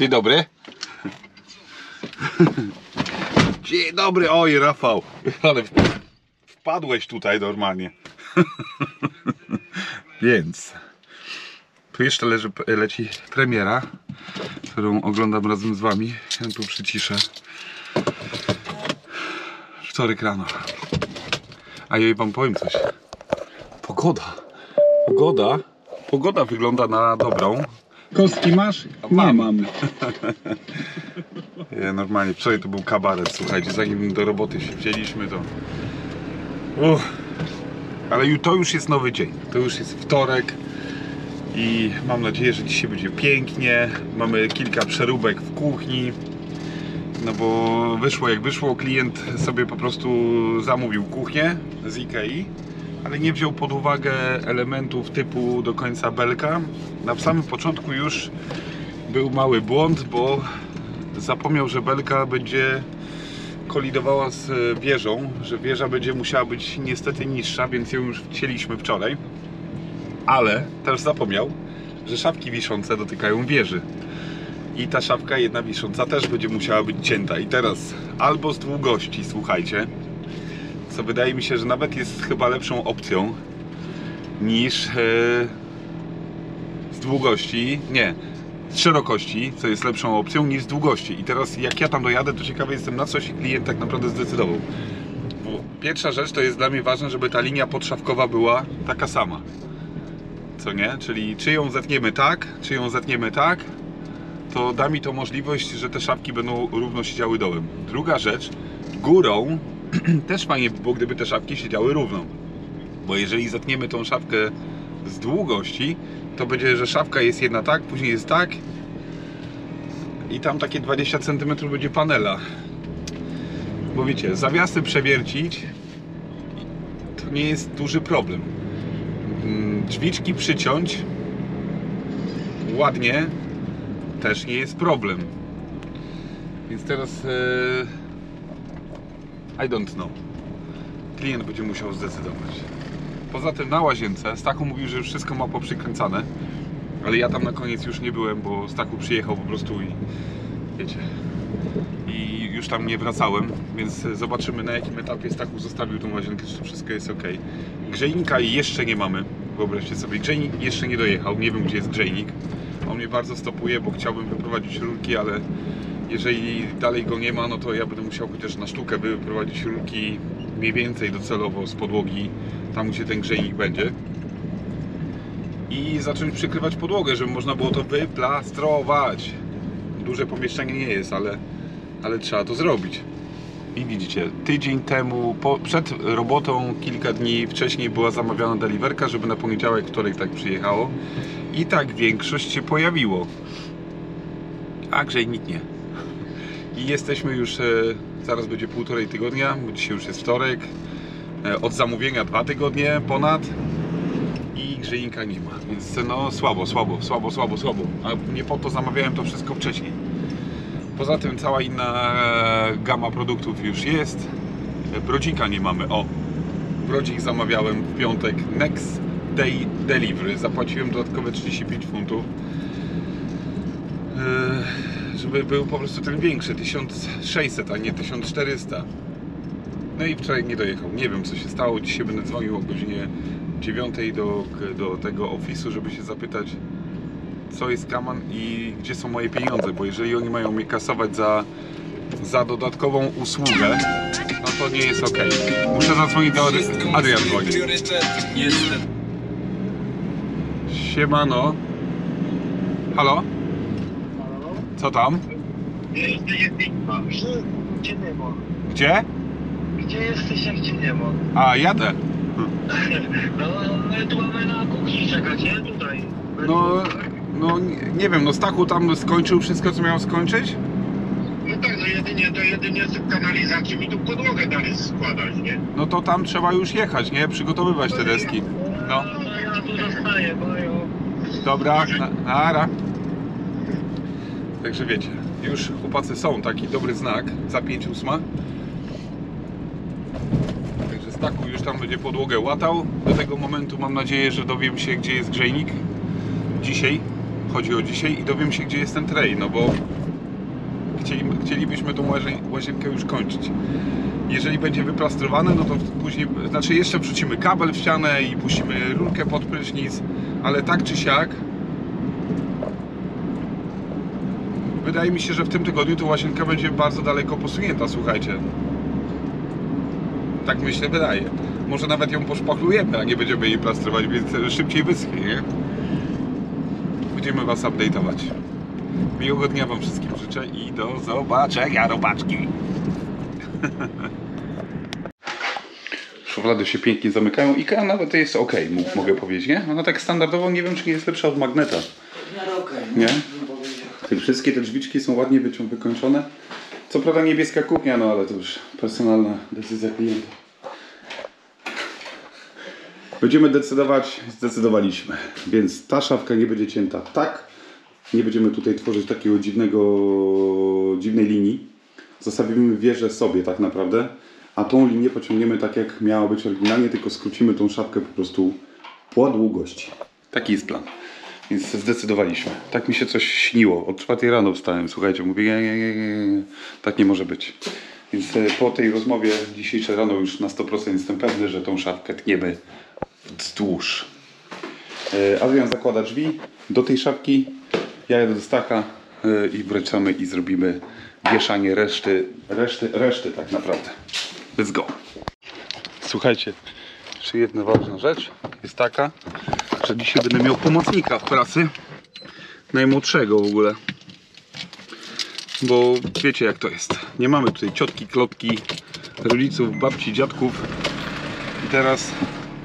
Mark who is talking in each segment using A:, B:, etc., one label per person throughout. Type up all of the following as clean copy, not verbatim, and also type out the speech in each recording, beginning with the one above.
A: Dzień dobry. Dzień dobry, oj Rafał, ale wpadłeś tutaj normalnie. Więc tu jeszcze leci premiera, którą oglądam razem z wami. Ja tu przyciszę. Wtorek rano. A ja wam powiem coś. Pogoda wygląda na dobrą.
B: Kostki masz?
A: Mam.
B: Nie mam.
A: Normalnie wczoraj to był kabaret, słuchajcie, zanim do roboty się wzięliśmy, to... Ale to już jest nowy dzień, to już jest wtorek i mam nadzieję, że dzisiaj będzie pięknie. Mamy kilka przeróbek w kuchni, no bo wyszło jak wyszło, klient sobie po prostu zamówił kuchnię z Ikei, ale nie wziął pod uwagę elementów typu do końca belka. Na samym początku już był mały błąd, bo zapomniał, że belka będzie kolidowała z wieżą, że wieża będzie musiała być niestety niższa, więc ją już wcięliśmy wczoraj. Ale też zapomniał, że szafki wiszące dotykają wieży. I ta szafka jedna wisząca też będzie musiała być cięta. I teraz albo z długości, słuchajcie, co wydaje mi się, że nawet jest chyba lepszą opcją niż z długości, nie, z szerokości, co jest lepszą opcją niż z długości. I teraz jak ja tam dojadę, to ciekawy jestem, na co się klient tak naprawdę zdecydował. Bo pierwsza rzecz to jest dla mnie ważne, żeby ta linia podszafkowa była taka sama. Co nie? Czyli czy ją zetniemy tak, czy ją zetniemy tak, to da mi to możliwość, że te szafki będą równo siedziały dołem. Druga rzecz, górą też fajnie by było, gdyby te szafki siedziały równo. Bo jeżeli zetniemy tą szafkę z długości, to będzie, że szafka jest jedna tak, później jest tak i tam takie 20 cm będzie panela. Bo wiecie, zawiasy przewiercić to nie jest duży problem. Drzwiczki przyciąć ładnie też nie jest problem. Więc teraz I don't know. Klient będzie musiał zdecydować. Poza tym na łazience Stachu mówił, że już wszystko ma poprzykręcane, ale ja tam na koniec już nie byłem, bo Stachu przyjechał po prostu i wiecie, i już tam nie wracałem, więc zobaczymy, na jakim etapie Stachu zostawił tą łazienkę, czy wszystko jest ok. Grzejnika jeszcze nie mamy, wyobraźcie sobie, grzejnik jeszcze nie dojechał, nie wiem gdzie jest grzejnik. On mnie bardzo stopuje, bo chciałbym wyprowadzić rurki, ale jeżeli dalej go nie ma, no to ja będę musiał chociaż na sztukę wyprowadzić rurki mniej więcej docelowo z podłogi, tam gdzie ten grzejnik będzie, i zacząć przykrywać podłogę, żeby można było to wyplastrować. Duże pomieszczenie nie jest, ale trzeba to zrobić. I widzicie, tydzień temu, przed robotą, kilka dni wcześniej była zamawiana deliverka, żeby na poniedziałek, wtorek tak przyjechało. I tak większość się pojawiło. A grzejnik nie. I jesteśmy już, zaraz będzie 1,5 tygodnia, bo dzisiaj już jest wtorek. Od zamówienia 2 tygodnie ponad. I grzejnika nie ma. Więc no słabo. A nie po to zamawiałem to wszystko wcześniej. Poza tym cała inna gama produktów już jest. Brodzika nie mamy. O! Brodzik zamawiałem w piątek. Next day delivery. Zapłaciłem dodatkowe 35 funtów. Żeby był po prostu ten większy. 1600, a nie 1400. No i wczoraj nie dojechał. Nie wiem co się stało. Dzisiaj będę dzwonił o godzinie 9 do tego ofisu, żeby się zapytać, co jest kaman i gdzie są moje pieniądze, bo jeżeli oni mają mnie kasować za dodatkową usługę, no to nie jest ok. Muszę zadzwonić do Adrian dzwoni. Siemano. Halo? Co tam?
C: Gdzie nie ma?
A: Gdzie?
C: Gdzie jesteś, jak cię nie ma?
A: A, jadę.
C: No, my tu mamy na kuchni czekać, nie? Tutaj.
A: No nie wiem, no Stachu tam skończył wszystko, co miał skończyć?
C: No tak, no jedynie z kanalizacji mi tu podłogę dalej składać, nie?
A: No to tam trzeba już jechać, nie? Przygotowywać te deski. No.
C: No ja tu zostaję, boju.
A: Dobra, nara. Także wiecie, już chłopacy są, taki dobry znak, za 5:08. Także Stachu już tam będzie podłogę łatał. Do tego momentu mam nadzieję, że dowiem się, gdzie jest grzejnik dzisiaj. chodzi o dzisiaj i dowiem się, gdzie jest ten tray, no bo chcielibyśmy tą łazienkę już kończyć. Jeżeli będzie wyplastrowane, no to później, znaczy jeszcze wrzucimy kabel w ścianę i puścimy rurkę pod prysznic, ale tak czy siak wydaje mi się, że w tym tygodniu ta łazienka będzie bardzo daleko posunięta, słuchajcie. Tak myślę, wydaje. Może nawet ją poszpachlujemy, a nie będziemy jej plastrować, więc szybciej wyschnie, nie? Będziemy Was update'ować. Miłego dnia Wam wszystkim życzę i do zobaczenia, robaczki! Szuflady się pięknie zamykają. IKEA nawet jest ok, mogę powiedzieć, nie? Ona tak standardowo, nie wiem, czy nie jest lepsza od Magneta. Nie? Wszystkie te drzwiczki są ładnie wykończone. Co prawda niebieska kuchnia, no ale to już personalna decyzja klienta. Będziemy decydować, zdecydowaliśmy. Więc ta szafka nie będzie cięta tak. Nie będziemy tutaj tworzyć takiego dziwnej linii. Zostawimy wieżę sobie tak naprawdę. A tą linię pociągniemy tak, jak miało być oryginalnie, tylko skrócimy tą szafkę po prostu po długości. Taki jest plan. Więc zdecydowaliśmy. Tak mi się coś śniło. Od 4 rano wstałem, słuchajcie, mówię, tak nie może być. Więc po tej rozmowie dzisiejsze rano już na 100% jestem pewny, że tą szafkę tniemy wzdłuż. Adrian zakłada drzwi do tej szafki, ja jadę do Stacha i wręczamy i zrobimy wieszanie reszty tak naprawdę. Let's go. Słuchajcie, jeszcze jedna ważna rzecz jest taka, że dzisiaj będę miał pomocnika w pracy, najmłodszego w ogóle, bo wiecie jak to jest, nie mamy tutaj ciotki, klotki, rodziców, babci, dziadków i teraz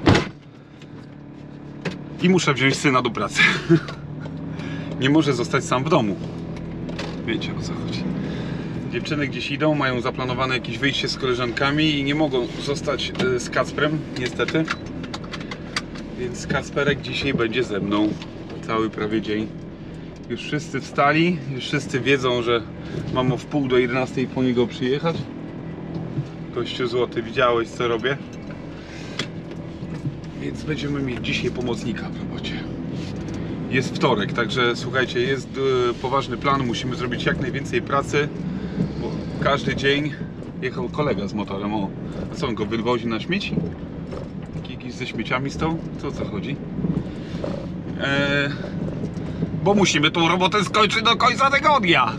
A: muszę wziąć syna do pracy. Nie może zostać sam w domu, wiecie o co chodzi. Dziewczyny gdzieś idą, mają zaplanowane jakieś wyjście z koleżankami i nie mogą zostać z Kacprem, niestety. Więc Kacperek dzisiaj będzie ze mną cały prawie dzień. Już wszyscy wstali, już wszyscy wiedzą, że mam o 10:30 po niego przyjechać. Gościu złoty, widziałeś co robię? Więc będziemy mieć dzisiaj pomocnika w robocie. Jest wtorek, także słuchajcie, jest poważny plan, musimy zrobić jak najwięcej pracy, bo każdy dzień jechał kolega z motorem. O, a co on go wywozi na śmieci? Jakiś ze śmieciami stał? Co o co chodzi? Bo musimy tą robotę skończyć do końca tygodnia.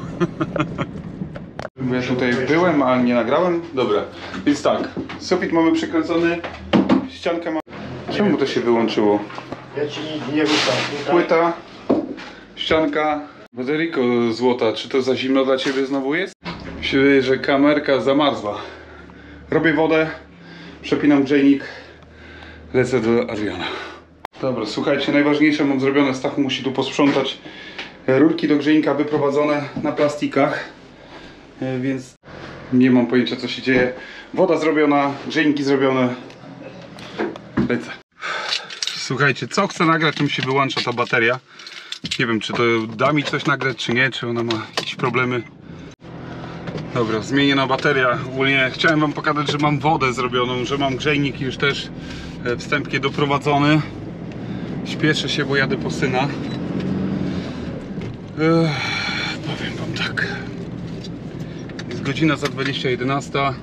A: Ja tutaj byłem, a nie nagrałem. Dobra, więc tak, sufit mamy przykręcony, ściankę ma... Czemu to się wyłączyło?
C: Ja ci nie ruszam.
A: Płyta, ścianka, bateryjko złota. Czy to za zimno dla Ciebie znowu jest? Mi się wydaje, że kamerka zamarzła. Robię wodę, przepinam grzejnik, lecę do Adriana. Dobra, słuchajcie, najważniejsze mam zrobione. Stachu musi tu posprzątać. Rurki do grzejnika wyprowadzone na plastikach, więc nie mam pojęcia co się dzieje. Woda zrobiona, grzejniki zrobione. Lecę. Słuchajcie, co chcę nagrać, czym się wyłącza ta bateria. Nie wiem, czy to da mi coś nagrać, czy nie, czy ona ma jakieś problemy. Dobra, zmieniona bateria. Ogólnie chciałem Wam pokazać, że mam wodę zrobioną, że mam grzejnik już też wstępnie doprowadzony. Śpieszę się, bo jadę po syna. Powiem Wam tak. Jest godzina za 20:11.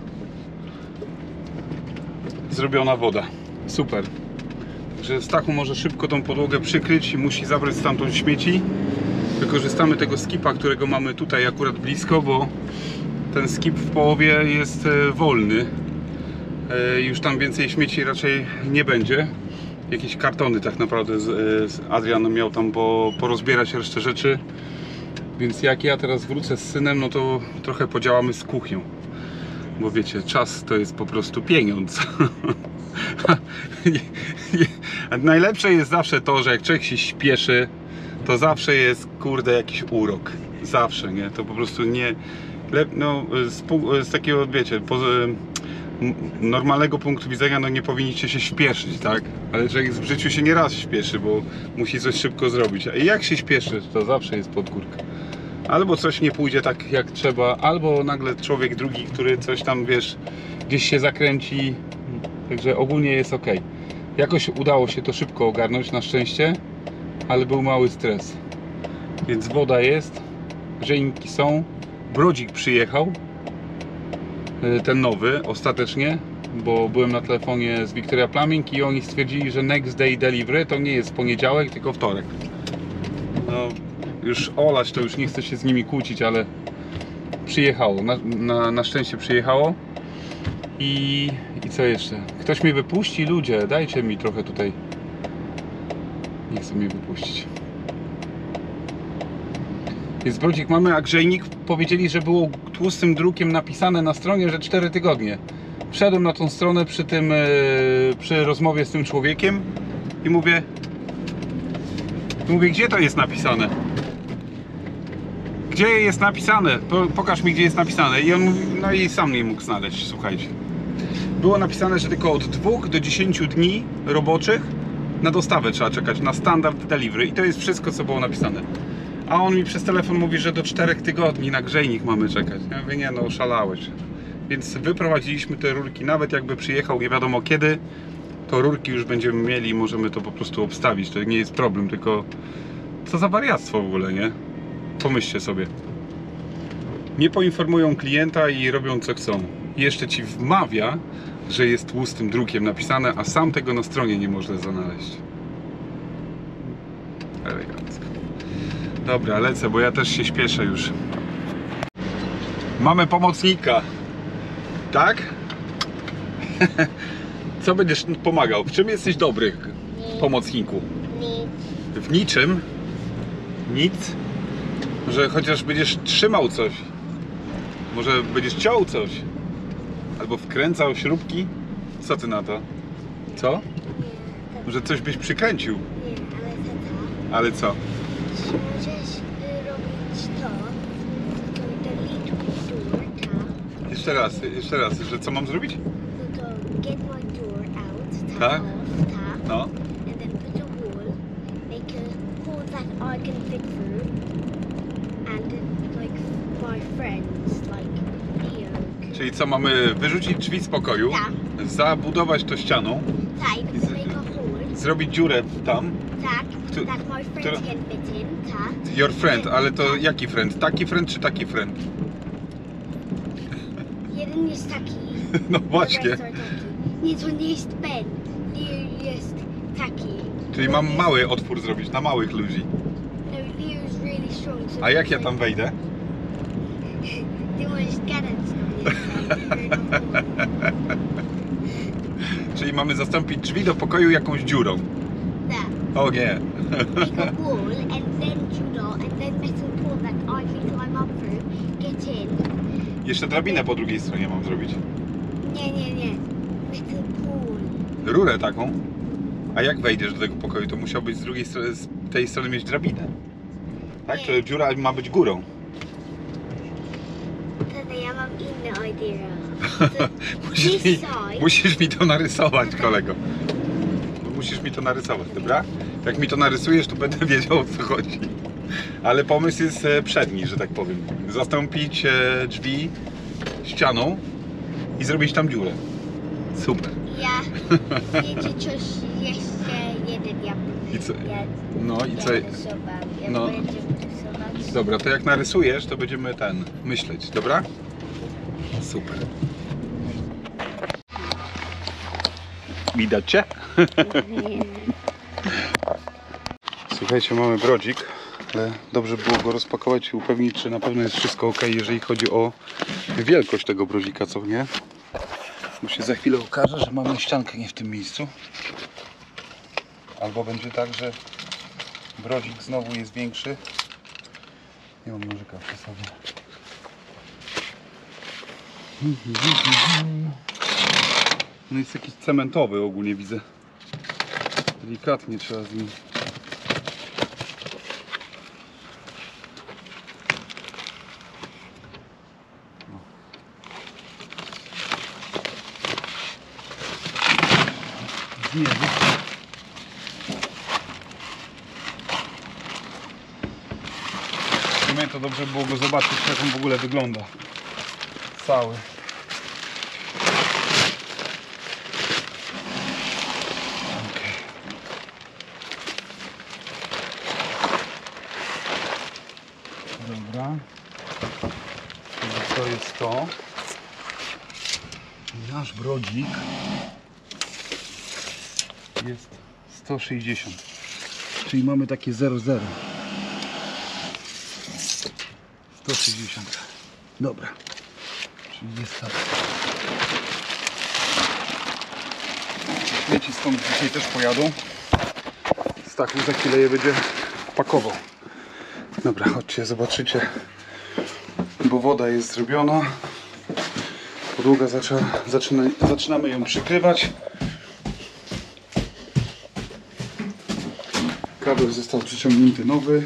A: Zrobiona woda. Super. Że Stachu może szybko tą podłogę przykryć i musi zabrać stamtąd śmieci. Wykorzystamy tego skipa, którego mamy tutaj akurat blisko, bo ten skip w połowie jest wolny. Już tam więcej śmieci raczej nie będzie. Jakieś kartony tak naprawdę Adrian miał tam porozbierać resztę rzeczy. Więc jak ja teraz wrócę z synem, no to trochę podziałamy z kuchnią. Bo wiecie, czas to jest po prostu pieniądz. Najlepsze jest zawsze to, że jak człowiek się śpieszy, to zawsze jest, kurde, jakiś urok. Zawsze, nie? To po prostu nie... No, z takiego, wiecie, normalnego punktu widzenia, no nie powinniście się śpieszyć, tak? Ale człowiek w życiu się nieraz śpieszy, bo musi coś szybko zrobić. A jak się śpieszy, to zawsze jest podgórka. Albo coś nie pójdzie tak jak trzeba, albo nagle człowiek drugi, który coś tam, wiesz, gdzieś się zakręci. Także ogólnie jest ok. Jakoś udało się to szybko ogarnąć, na szczęście, ale był mały stres. Więc woda jest, grzejniki są, brodzik przyjechał, ten nowy ostatecznie, bo byłem na telefonie z Victoria Plumbing i oni stwierdzili, że next day delivery to nie jest poniedziałek, tylko wtorek. No już olać to, już nie chcę się z nimi kłócić, ale przyjechało, na szczęście przyjechało. I co jeszcze? Ktoś mnie wypuści? Ludzie, dajcie mi trochę tutaj. Nie chcę mnie wypuścić. Jest brodzik mamy, a grzejnik powiedzieli, że było tłustym drukiem napisane na stronie, że 4 tygodnie. Wszedłem na tą stronę przy rozmowie z tym człowiekiem i mówię, gdzie to jest napisane? Gdzie jest napisane? Pokaż mi, gdzie jest napisane. I on mówi, no i sam nie mógł znaleźć, słuchajcie. Było napisane, że tylko od 2 do 10 dni roboczych na dostawę trzeba czekać, na standard delivery. I to jest wszystko, co było napisane. A on mi przez telefon mówi, że do 4 tygodni na grzejnik mamy czekać. Ja mówię, nie no, oszalałeś. Więc wyprowadziliśmy te rurki, nawet jakby przyjechał nie wiadomo kiedy, to rurki już będziemy mieli i możemy to po prostu obstawić. To nie jest problem, tylko co za wariactwo w ogóle, nie? Pomyślcie sobie. Nie poinformują klienta i robią co chcą. I jeszcze ci wmawia, że jest tłustym drukiem napisane, a sam tego na stronie nie można znaleźć. Elegancko. Dobra, lecę, bo ja też się śpieszę już. Mamy pomocnika. Tak? Co będziesz pomagał? W czym jesteś dobry, pomocniku?
B: Nic.
A: W niczym? Nic? Może chociaż będziesz trzymał coś? Może będziesz ciął coś? Albo wkręcał śrubki? Co ty na to? Co?
B: Nie.
A: Może coś byś przykręcił?
B: Nie, ale tata.
A: Ale co?
B: Czy możesz robić to? To delete door, ta.
A: Jeszcze raz, że co mam zrobić?
B: No to get my door out,
A: Tak?
B: off, ta.
A: No.
B: And then put a wall, make a hole that I can fit through. And like my friends, like Leo.
A: Czyli co, mamy wyrzucić drzwi z pokoju,
B: Tak.
A: zabudować to ścianą,
B: Tak, make a hole.
A: zrobić dziurę tam.
B: Tak,
A: Któ-
B: that my friends
A: która-
B: can fit in, tak.
A: Your friend, ale to jaki friend? Taki friend czy taki friend?
B: Jeden jest taki.
A: No właśnie.
B: the rest are taki. Nie, to nie jest Ben. Leo jest taki.
A: Czyli mam mały otwór zrobić na małych ludzi.
B: No, Leo is really strong. So
A: A jak ja tam wejdę?
B: Ty możesz gadać z nami.
A: Czyli mamy zastąpić drzwi do pokoju jakąś dziurą.
B: Tak.
A: O nie.
B: Make a wall and then judo and then metal pole that I can climb up through. Get in.
A: Jeszcze drabinę po drugiej stronie mam zrobić.
B: Nie, nie, nie. Metal pole.
A: Rurę taką. A jak wejdziesz do tego pokoju, to musiałbyś z drugiej strony, z tej strony mieć drabinę. Tak? To dziura ma być górą.
B: Tata, ja mam inną ideę.
A: Musisz mi to narysować, kolego. Musisz mi to narysować, dobra? Jak mi to narysujesz, to będę wiedział, o co chodzi. Ale pomysł jest przedni, że tak powiem. Zastąpić drzwi ścianą i zrobić tam dziurę. Super.
B: Ja wiecie coś jeszcze jeden ja
A: I co?
B: Ja,
A: No i co?
B: ja rysowałam. Ja
A: No.
B: będę rysować.
A: Dobra, to jak narysujesz, to będziemy myśleć, dobra? Super. Widać cię? Słuchajcie, mamy brodzik, ale dobrze było go rozpakować i upewnić, czy na pewno jest wszystko ok, jeżeli chodzi o wielkość tego brodzika, co nie? Bo się za chwilę okaże, że mamy ściankę nie w tym miejscu. Albo będzie tak, że brodzik znowu jest większy. Nie mam nożyka przy sobie. No jest jakiś cementowy ogólnie, widzę. Delikatnie trzeba z nim. Zmierzy. W sumie to dobrze było go zobaczyć, jak on w ogóle wygląda. Cały. Dobra. To jest to. Nasz brodzik jest 160. Czyli mamy takie 0,0. 160. Dobra. Czyli jest tak. Śmieci stąd dzisiaj też pojadą. Stachu za chwilę je będzie pakował. Dobra, chodźcie, zobaczycie. Bo woda jest zrobiona. Podłoga zaczynamy ją przykrywać. Kabel został przyciągnięty nowy.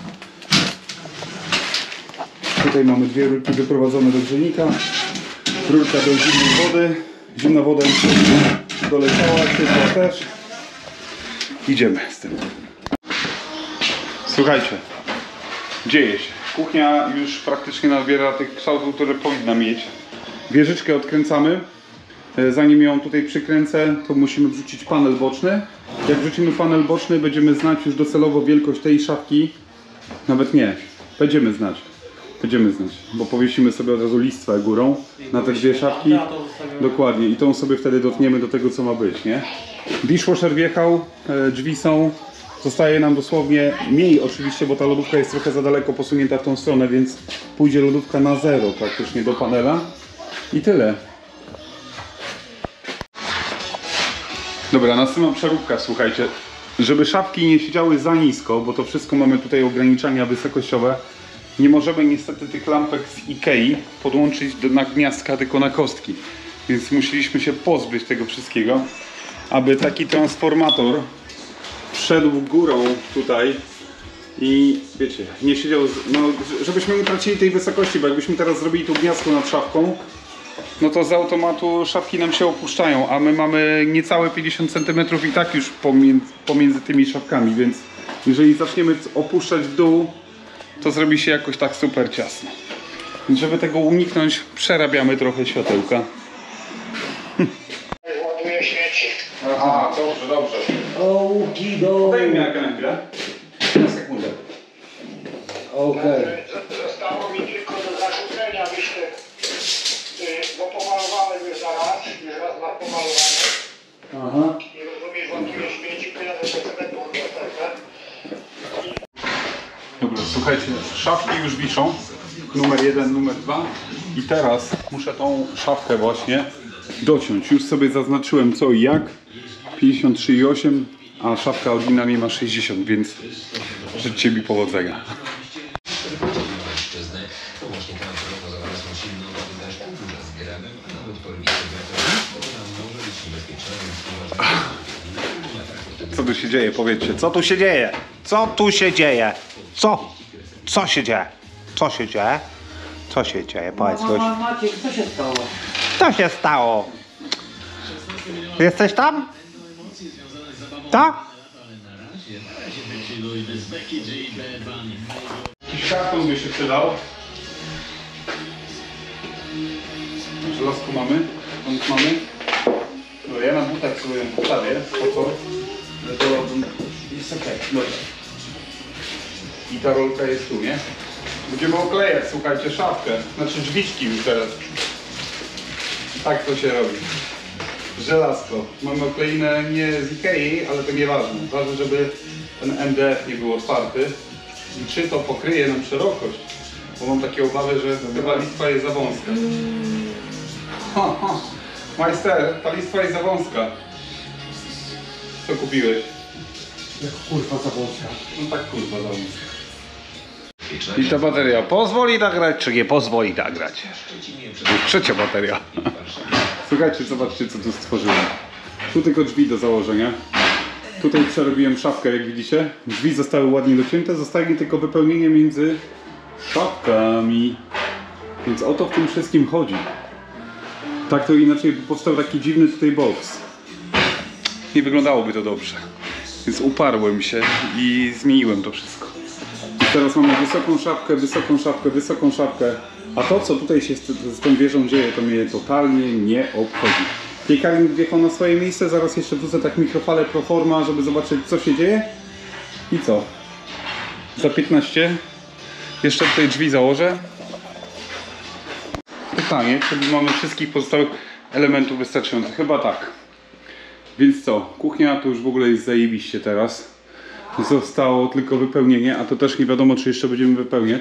A: Tutaj mamy dwie rurki doprowadzone do grzejnika. Rurka do zimnej wody. Zimna woda już doleciała, ciepła też. Idziemy z tym. Słuchajcie, dzieje się. Kuchnia już praktycznie nabiera tych kształtów, które powinna mieć. Wieżyczkę odkręcamy. Zanim ją tutaj przykręcę, to musimy wrzucić panel boczny. Jak wrzucimy panel boczny, będziemy znać już docelowo wielkość tej szafki. Nawet nie, będziemy znać, bo powiesimy sobie od razu listwę górą na te dwie szafki. Dokładnie, i tą sobie wtedy dotniemy do tego, co ma być, nie? Dishwasher wjechał, drzwi są. Zostaje nam dosłownie mniej oczywiście, bo ta lodówka jest trochę za daleko posunięta w tą stronę, więc pójdzie lodówka na zero praktycznie do panela. I tyle. Dobra, następna przeróbka, słuchajcie. Żeby szafki nie siedziały za nisko, bo to wszystko mamy tutaj ograniczenia wysokościowe, nie możemy niestety tych lampek z Ikei podłączyć na gniazdka, tylko na kostki. Więc musieliśmy się pozbyć tego wszystkiego, aby taki transformator wszedł górą tutaj i wiecie, nie siedział, no, żebyśmy nie tracili tej wysokości, bo jakbyśmy teraz zrobili tu gniazdko nad szafką, no to z automatu szafki nam się opuszczają, a my mamy niecałe 50 cm i tak już pomiędzy tymi szafkami, więc jeżeli zaczniemy opuszczać w dół, to zrobi się jakoś tak super ciasno. Więc żeby tego uniknąć, przerabiamy trochę światełka.
C: Ładuję śmieci.
A: Aha, dobrze, dobrze.
D: Okido.
A: Daj mi rękę. Na sekundę.
D: Okej.
C: Zostało mi tylko do zarzucenia, myślę, bo pomalowałem już raz pomalowany.
A: Aha.
C: I rozumiesz, ładuję śmieci, pojadę do cementu następne.
A: Dobra, słuchajcie, szafki już wiszą. Numer 1, numer 2. I teraz muszę tą szafkę właśnie dociąć. Już sobie zaznaczyłem co i jak. 53,8, a szafka oryginalnie ma 60, więc życzcie mi powodzenia. Co tu się dzieje? Powiedzcie, co tu się dzieje?
D: Co tu się dzieje? Co się dzieje? Co się dzieje? Co się dzieje? Powiedz coś.
E: Maciek, co się stało?
D: Co się stało? Jesteś tam? Tak?
A: Jakiś karton by się przydał. Żelazko mamy, stąd mamy. No, ja na butach sobie postawię, po co? To jest ok, dobra. I ta rolka jest tu, nie? Będziemy oklejać, słuchajcie, szafkę. Znaczy drzwiczki już teraz. Tak to się robi. Żelazko. Mamy oklejne nie z Ikei, ale to nieważne. Ważne, żeby ten MDF nie był otwarty. I czy to pokryje nam szerokość? Bo mam takie obawy, że chyba listwa jest za wąska. Majster, ta listwa jest za wąska. Co kupiłeś?
D: Jak kurwa za wąska.
A: No tak kurwa za wąska.
D: I ta bateria pozwoli nagrać, czy nie pozwoli nagrać? Już trzecia bateria.
A: Słuchajcie, zobaczcie co tu stworzyłem. Tu tylko drzwi do założenia. Tutaj przerobiłem szafkę, jak widzicie. Drzwi zostały ładnie docięte, zostaje tylko wypełnienie między szafkami. Więc o to w tym wszystkim chodzi. Tak to inaczej powstał taki dziwny tutaj boks. Nie wyglądałoby to dobrze. Więc uparłem się i zmieniłem to wszystko. I teraz mamy wysoką szafkę, wysoką szafkę, wysoką szafkę. A to, co tutaj się z tą wieżą dzieje, to mnie totalnie nie obchodzi. Piekarnik wjechał na swoje miejsce, zaraz jeszcze wrzucę tak mikrofalę proforma, żeby zobaczyć co się dzieje. I co? Za 15 Jeszcze tutaj drzwi założę. Pytanie, czy mamy wszystkich pozostałych elementów wystarczających? Chyba tak. Więc co? Kuchnia to już w ogóle jest zajebiście teraz. Zostało tylko wypełnienie, a to też nie wiadomo, czy jeszcze będziemy wypełniać.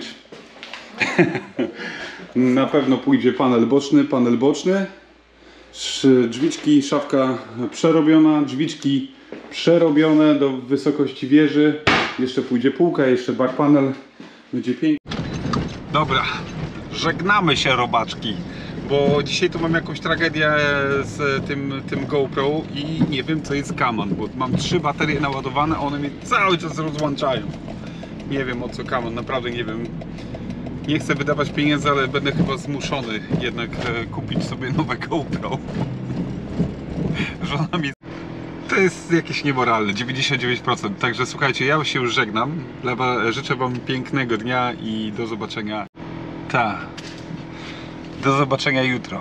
A: Na pewno pójdzie panel boczny. Drzwiczki, szafka przerobiona, drzwiczki przerobione do wysokości wieży. Jeszcze pójdzie półka, jeszcze back panel. Będzie pięknie. Dobra, żegnamy się, robaczki. Bo dzisiaj tu mam jakąś tragedię z tym GoPro i nie wiem, co jest kaman, bo mam 3 baterie naładowane, a one mnie cały czas rozłączają. Nie wiem, o co kaman, naprawdę nie wiem. Nie chcę wydawać pieniędzy, ale będę chyba zmuszony jednak kupić sobie nowe GoPro. Żona mi... To jest jakieś niemoralne, 99%. Także słuchajcie, ja się już żegnam. Życzę wam pięknego dnia i do zobaczenia. Do zobaczenia jutro.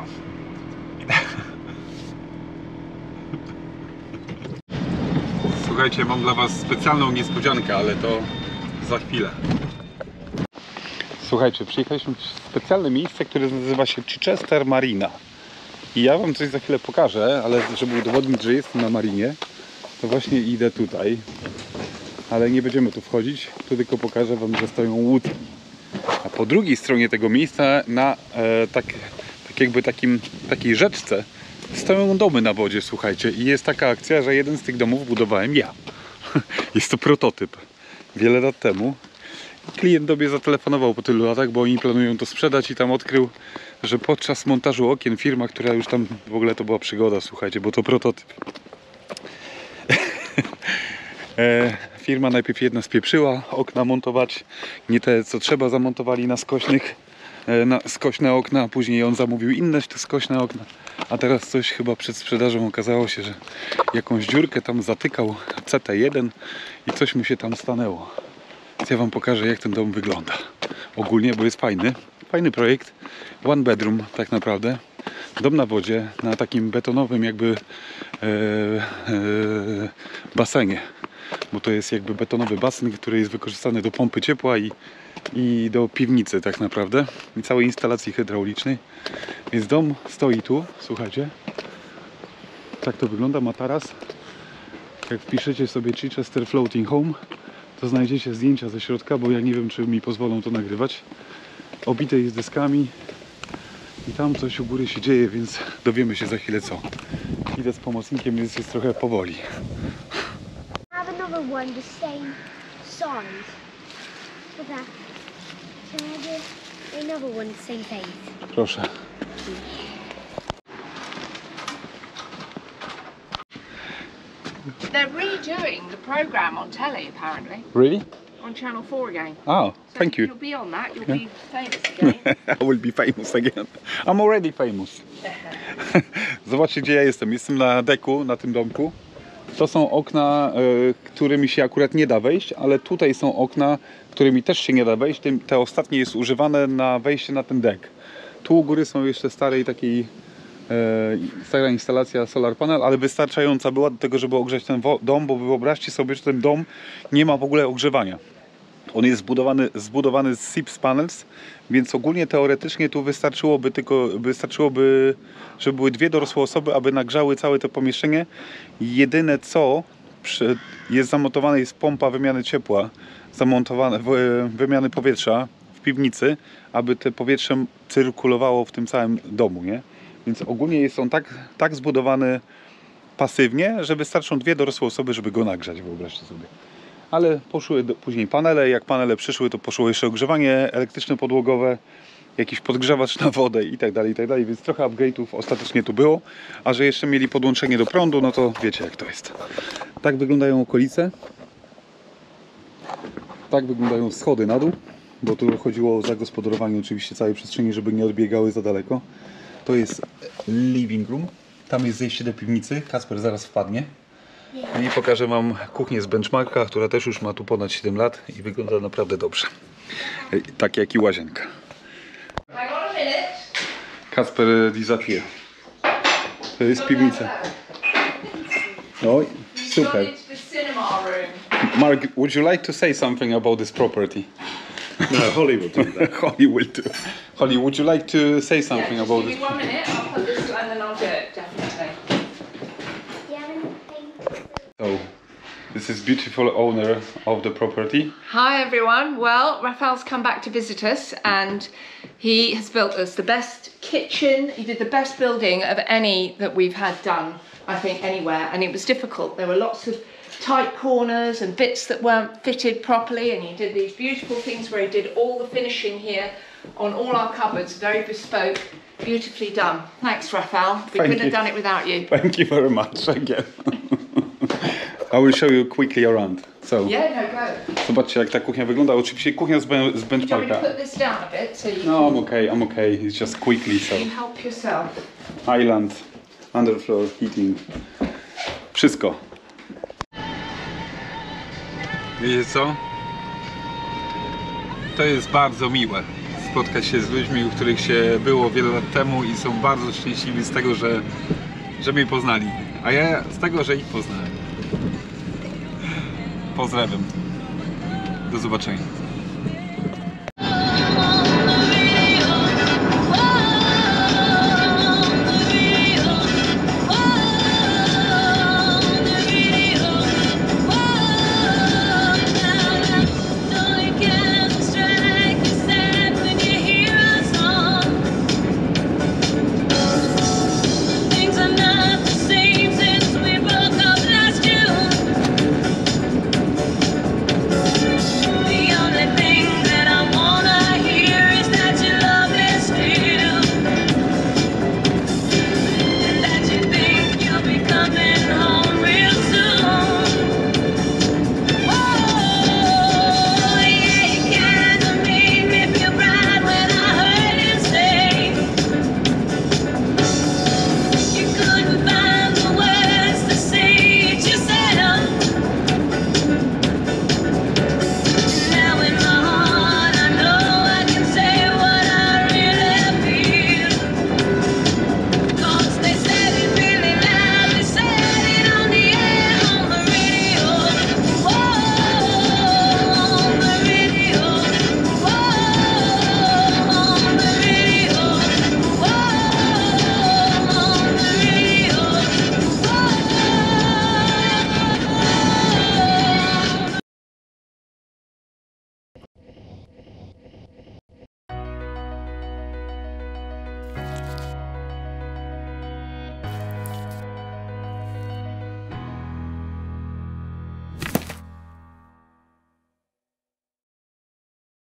A: Słuchajcie, mam dla was specjalną niespodziankę, ale to za chwilę. Słuchajcie, przyjechaliśmy w specjalne miejsce, które nazywa się Chichester Marina. I ja wam coś za chwilę pokażę, ale żeby udowodnić, że jestem na marinie, to właśnie idę tutaj. Ale nie będziemy tu wchodzić, tu tylko pokażę wam, że stoją łódki. A po drugiej stronie tego miejsca, na takiej rzeczce, stoją domy na wodzie, słuchajcie. I jest taka akcja, że jeden z tych domów budowałem ja. Jest to prototyp. Wiele lat temu. Klient do mnie zatelefonował po tylu latach, bo oni planują to sprzedać i tam odkrył, że podczas montażu okien firma, która już tam, w ogóle to była przygoda, słuchajcie, bo to prototyp. Firma najpierw jedna spieprzyła okna montować, nie te co trzeba zamontowali na skośne okna, a później on zamówił inne skośne okna, a teraz coś chyba przed sprzedażą okazało się, że jakąś dziurkę tam zatykał CT1 i coś mu się tam stanęło. Więc ja wam pokażę, jak ten dom wygląda ogólnie, bo jest fajny projekt, one bedroom tak naprawdę, dom na wodzie, na takim betonowym jakby basenie, bo to jest jakby betonowy basen, który jest wykorzystany do pompy ciepła i do piwnicy tak naprawdę i całej instalacji hydraulicznej. Więc dom stoi tu, słuchajcie, tak to wygląda, ma taras. Jak wpiszecie sobie Chichester Floating Home, to znajdziecie zdjęcia ze środka, bo ja nie wiem, czy mi pozwolą to nagrywać. Obite jest deskami i tam coś u góry się dzieje, więc dowiemy się za chwilę co. Idę z pomocnikiem, więc jest trochę powoli.
B: Have another one the same size. Look at that. Can I do another one the same size?
A: Proszę.
E: They're redoing the programme on telly, apparently.
A: Really?
E: On Channel 4 again.
A: Oh,
E: So
A: thank you.
E: You'll be on that, you'll be famous again.
A: I will be famous again. I'm already famous. Zobaczcie, gdzie ja jestem. Jestem na deku, na tym domku. To są okna, którymi się akurat nie da wejść, ale tutaj są okna, którymi też się nie da wejść. Te ostatnie jest używane na wejście na ten dek. Tu u góry są jeszcze stara instalacja solar panel, ale wystarczająca była do tego, żeby ogrzać ten dom, bo wyobraźcie sobie, że ten dom nie ma w ogóle ogrzewania. On jest zbudowany z SIPS panels, więc ogólnie teoretycznie tu wystarczyłoby, żeby były 2 dorosłe osoby, aby nagrzały całe to pomieszczenie. Jedyne co jest zamontowane, jest pompa wymiany ciepła, wymiany powietrza w piwnicy, aby to powietrze cyrkulowało w tym całym domu, nie? Więc ogólnie jest on tak zbudowany pasywnie, że wystarczą 2 dorosłe osoby, żeby go nagrzać, wyobraźcie sobie. Ale poszły później panele, jak panele przyszły, to poszło jeszcze ogrzewanie elektryczne podłogowe, jakiś podgrzewacz na wodę i tak dalej, więc trochę upgrade'ów ostatecznie tu było, a że jeszcze mieli podłączenie do prądu, no to wiecie jak to jest. Tak wyglądają okolice, tak wyglądają schody na dół, bo tu chodziło o zagospodarowanie oczywiście całej przestrzeni, żeby nie odbiegały za daleko. To jest living room, tam jest zejście do piwnicy, Kacper zaraz wpadnie. I pokażę wam kuchnię z benchmarka, która też już ma tu ponad 7 lat i wygląda naprawdę dobrze. Tak jak i łazienka. Kacper disappear. To jest piwnica. Oj, super. Mark, would you like to say something about this property?
D: No, Holly will do that.
A: Holly will do. Holly, would you like to say something
E: Just
A: about
E: give me
A: it?
E: 1 minute, I'll put this and then I'll do it, definitely.
B: Do you have anything?
A: So, this is beautiful owner of the property.
E: Hi everyone. Well, Raphael's come back to visit us and he has built us the best kitchen. He did the best building of any that we've had done, I think, anywhere. And it was difficult. There were lots of tight corners and bits that weren't fitted properly, and he did these beautiful things where he did all the finishing here on all our cupboards, very bespoke, beautifully done. Thanks, Raphael. We couldn't have done it without you.
A: Thank you very much again. I will show you quickly around. So,
E: Yeah, no, go.
A: zobaczcie jak ta kuchnia wygląda. Oczywiście kuchnia z
E: Do you want me to
A: benchmarka.
E: put this down a bit so you
A: No, I'm okay. It's just quickly, so.
E: can help yourself?
A: Island, underfloor heating. Wszystko. Wiecie co? To jest bardzo miłe spotkać się z ludźmi, u których się było wiele lat temu i są bardzo szczęśliwi z tego, że mnie poznali. A ja z tego, że ich poznałem. Pozdrawiam. Do zobaczenia.